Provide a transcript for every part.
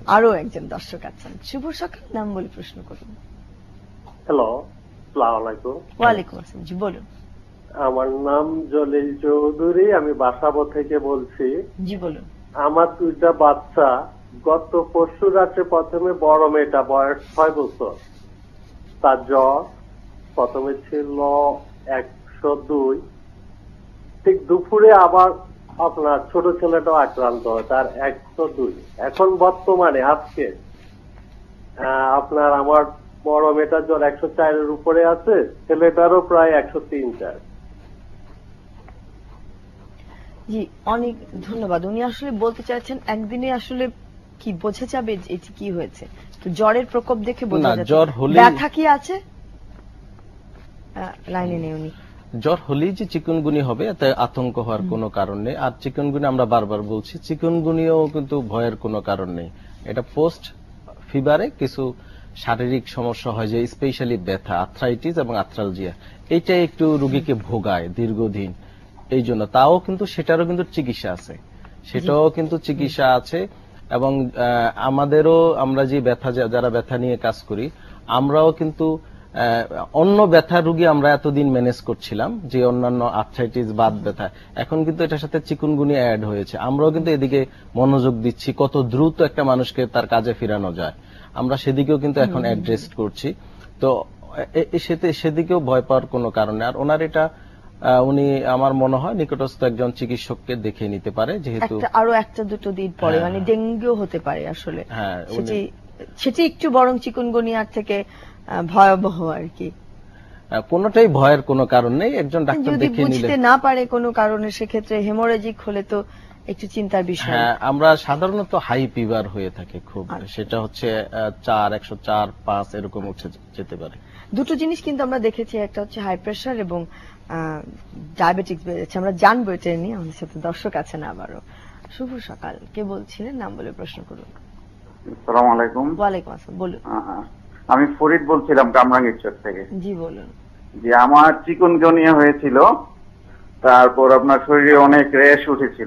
আরো একজন দর্শক আছেন। শুভ সকাল, নাম বলে প্রশ্ন করুন। হ্যালো, আসসালামু আলাইকুম। ওয়ালাইকুম আসসালাম, জি বলুন। আমার নাম জলিল চৌধুরী, আমি বাসাবো থেকে বলছি। জি বলুন। আমার 2টা বাচ্চা, গত পরশু রাত্রে প্রথমে বড় মেয়েটা বয়স 6 বছর, তার জ্বর প্রথমে ছিল 102, ঠিক দুপুরে আবার আপনার ছোট ছেলেটাও আক্রান্ত হয়, তার 102। এখন বর্তমানে আজকে আপনার আমার বড় মেয়েটার জ্বর 104-এর উপরে আছে, ছেলেটারও প্রায় 103-4। জি, অনেক ধন্যবাদ। উনি আসলে বলতে চাইছেন একদিনে আসলে কি বোঝা যাবে এটি কি হয়েছে? তো জ্বরের প্রকোপ দেখে বোঝা যাচ্ছে। জ্বর হলে ব্যথা কি আছে? লাইনে নেই উনি। জ্বর হলেই যে চিকুনগুনি হবে এতে আতঙ্ক হওয়ার কোনো কারণ নেই। আর চিকুনগুনি আমরা বারবার বলছি, চিকুনগুনিও কিন্তু ভয়ের কোনো কারণ নেই। এটা পোস্ট ফিভারে কিছু শারীরিক সমস্যা হয়, যে স্পেশালি ব্যথা, আর্থ্রাইটিস এবং আর্থ্রালজিয়া, এইটা একটু রোগীকে ভোগায় দীর্ঘদিন। এই জন্য তাও কিন্তু সেটারও কিন্তু চিকিৎসা আছে, সেটাও কিন্তু চিকিৎসা আছে। এবং আমাদেরও, আমরা যে ব্যথা, যারা ব্যথা নিয়ে কাজ করি, আমরাও কিন্তু অন্য ব্যথা রোগী আমরা এতদিন ম্যানেজ করছিলাম, যে অন্যান্য আর্থ্রাইটিস, বাত ব্যথা, এখন কিন্তু এটার সাথে চিকুনগুনি অ্যাড হয়েছে। আমরাও কিন্তু এদিকে মনোযোগ দিচ্ছি, কত দ্রুত একটা মানুষকে তার কাজে ফিরানো যায়, আমরা সেদিকেও কিন্তু এখন অ্যাড্রেস করছি। তো সেদিকেও ভয় পাওয়ার কোনো কারণ নেই। আর ওনার এটা উনি আমার মনে হয় নিকটস্থ একজন চিকিৎসককে দেখে নিতে পারে, যেহেতু আরো একটা দুটো দিন পরে মানে ডেঙ্গু হতে পারে আসলে। হ্যাঁ, সেটি একটু বরং চিকুনগুনিয়ার থেকে ভয়াবহ আর কি। কোনোটাই ভয়ের কোনো কারণ নেই, একজন ডাক্তার দেখে নিলে। বুঝতে না পারে কোনো কারণে, সেক্ষেত্রে হেমোরেজিক হলে তো একটু চিন্তার বিষয়। হ্যাঁ, আমরা সাধারণত হাই ফিভার হয়ে থাকে খুব, সেটা হচ্ছে 104, 5 এরকম উঠে যেতে পারে। দুটো জিনিস কিন্তু আমরা দেখেছি, একটা হচ্ছে হাই প্রেশার এবং ডায়াবেটিক্স বেড়েছে। আমরা জানবো এটা নিয়ে, আমাদের সাথে দর্শক আছেন আবারও। শুভ সকাল, কে বলছিলেন, নাম বলে প্রশ্ন করুন। আসসালামু আলাইকুম। ওয়ালাইকুম আসসালাম, বলুন। আমি ফরিদ বলছিলাম কামরাঙ্গীরচর থেকে। জি বলুন। যে আমার চিকুনগুনিয়া হয়েছিল, তারপর আপনার শরীরে অনেক রেশ উঠেছিল,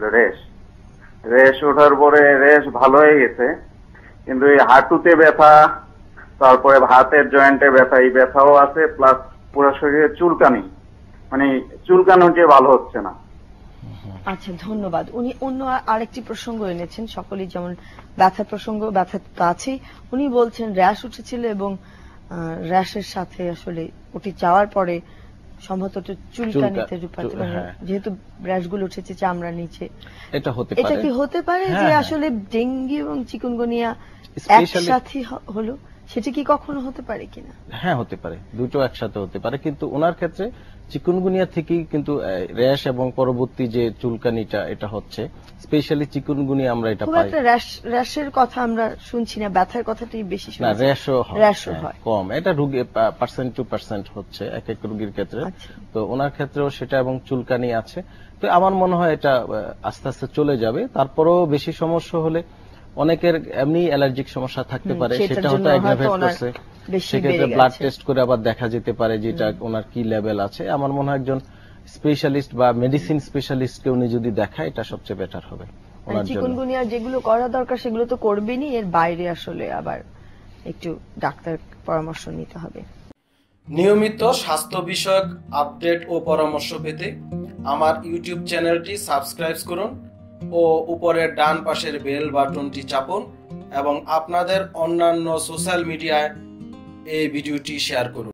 রেশ ওঠার পরে রেশ ভালো হয়ে গেছে, কিন্তু এই হাঁটুতে ব্যথা, তারপরে হাতের জয়েন্টে ব্যথা, এই ব্যথাও আছে, প্লাস পুরো শরীরে চুলকানি, মানে চুলকানো যে ভালো হচ্ছে না। আচ্ছা, ধন্যবাদ। উনি অন্য আরেকটি প্রসঙ্গ এনেছেন, সকলেই যেমন ব্যথার প্রসঙ্গ, ব্যথা তো আছেই। উনি বলছেন র্যাশ উঠেছিল এবং র্যাশের সাথে আসলে ওটি যাওয়ার পরে সম্ভবত চুলকানিতে রূপান্তর, যেহেতু র্যাশগুলো উঠেছে চামড়ার নিচে, এটা হতে পারে। এটা কি হতে পারে যে আসলে ডেঙ্গু এবং চিকুনগুনিয়া একসাথে হলো? সেটা কি কখনো হতে পারে কিনা? হ্যাঁ, হতে পারে, দুটো একসাথে হতে পারে। কিন্তু ওনার ক্ষেত্রে চিকুনগুনিয়া থেকেই কিন্তু র্যাশ এবং পরবর্তী যে চুলকানিটা, এটা হচ্ছে স্পেশালি চিকুনগুনিয়া আমরা এটা পাই। র্যাশের কথা আমরা শুনছি না, ব্যথার কথাটাই বেশি শুনছি। না, র্যাশও হয় কম, এটা রোগী পার্সেন্ট টু পার্সেন্ট হচ্ছে এক এক রোগীর ক্ষেত্রে। তো ওনার ক্ষেত্রেও সেটা, এবং চুলকানি আছে। তো আমার মনে হয় এটা আস্তে আস্তে চলে যাবে। তারপরও বেশি সমস্যা হলে অনেকের এমনি অ্যালার্জিক সমস্যা থাকতে পারে, সেটা হয়তো অ্যাগ্রাভেট করছে, সেক্ষেত্রে ব্লাড টেস্ট করে আবার দেখা যেতে পারে যেটা ওনার কি লেভেল আছে। আমার মনে হয় একজন স্পেশালিস্ট বা মেডিসিন স্পেশালিস্টকে উনি যদি দেখায়, এটা সবচেয়ে বেটার হবে ওনার জন্য। চিকুনগুনিয়ার যেগুলো করা দরকার সেগুলো তো করবেনই, এর বাইরে আসলে আবার একটু ডাক্তার পরামর্শ নিতে হবে। নিয়মিত স্বাস্থ্য বিষয়ক আপডেট ও পরামর্শ পেতে আমার ইউটিউব চ্যানেলটি সাবস্ক্রাইব করুন ও উপরের ডান পাশের বেল বাটনটি চাপুন, এবং আপনাদের অন্যান্য সোশ্যাল মিডিয়ায় এই ভিডিওটি শেয়ার করুন।